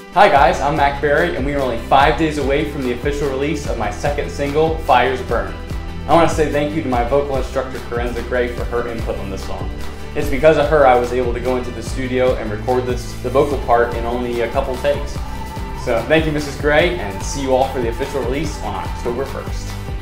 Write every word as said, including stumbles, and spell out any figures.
Hi guys, I'm Mack and we are only five days away from the official release of my second single, Fires Burn. I want to say thank you to my vocal instructor Kerensa for her input on this song. It's because of her I was able to go into the studio and record this, the vocal part in only a couple takes. So thank you Missus Gray, and see you all for the official release on October first.